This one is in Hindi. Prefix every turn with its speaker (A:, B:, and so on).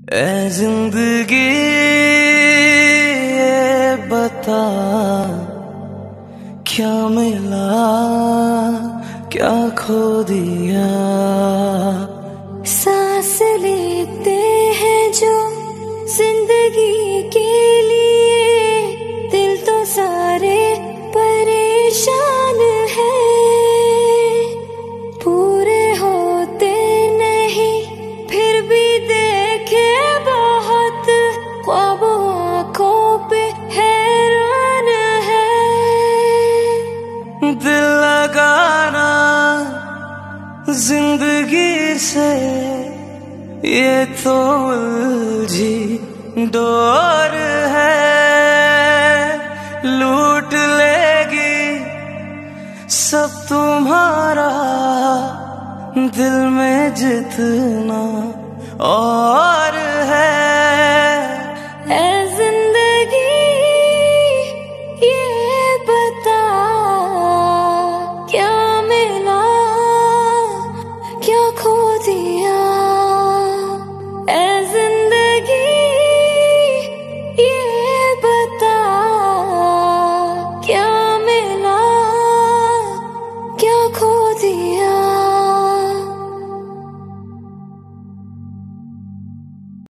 A: ऐ जिंदगी ये बता, क्या मिला क्या खो दिया।
B: सांस लेते हैं जो जिंदगी के लिए, दिल तो सारे परेशान हैं। पूरे होते नहीं फिर भी देखे बहुत, ख्वाबों आँखों पे हैरान है।
A: दिल लगाना जिंदगी से ये तो उलझी डोर है, लूट लेगी सब तुम्हारा दिल में जितना और